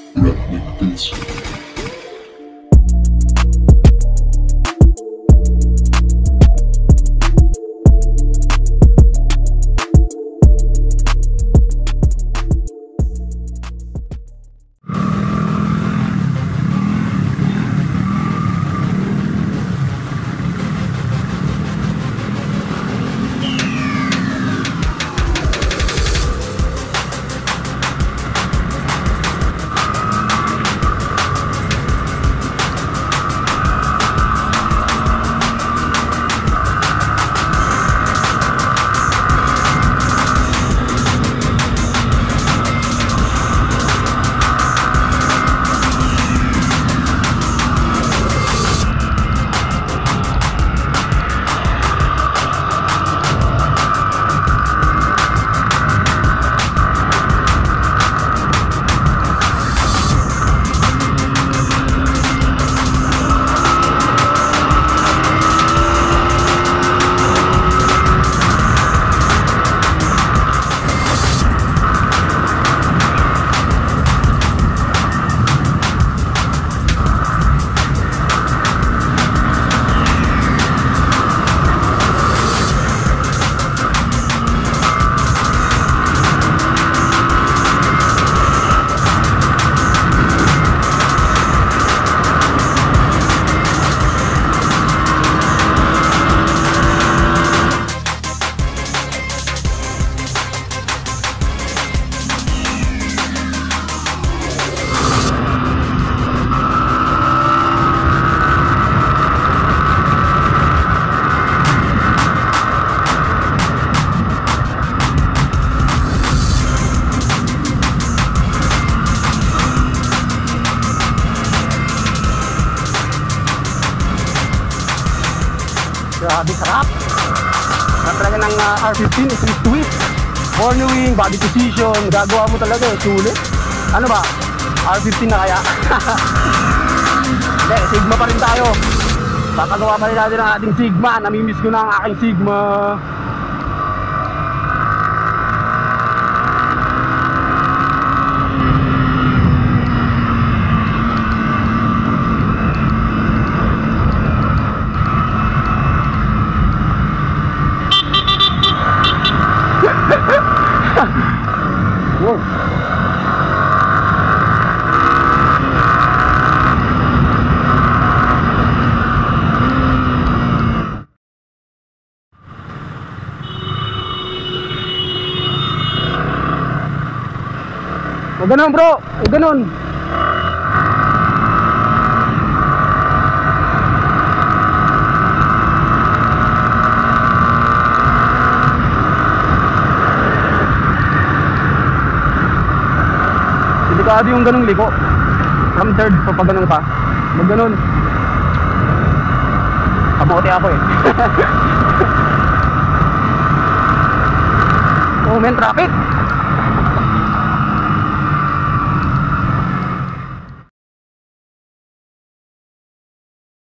Redneck Beats. Grabe sarap. Sarap talaga ng R15, twist twist. Cornering, body position, gagawa mo talaga, sulit. Ano ba? R15 na kaya? Hindi, Sigma pa rin tayo. Papagawa pa rin natin ang ating Sigma. Namimiss ko na ang aking Sigma. Wow. O ganun bro, o ganun. Delikado yung ganung liko. From third, pag ganun pa. Mag ganun. Kamote ako eh. Oh men, traffic.